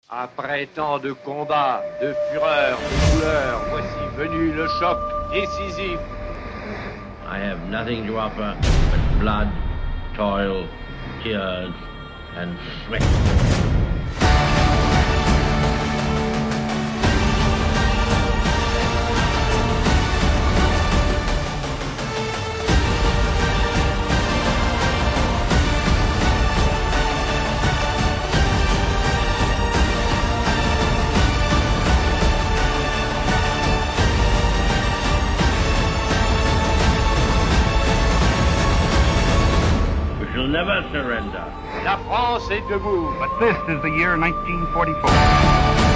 Après tant de combats, de fureur, de douleur, voici venu le choc décisif. I have nothing to offer but blood, toil, tears, and sweat. Never surrender. La France est debout. But this is the year 1944.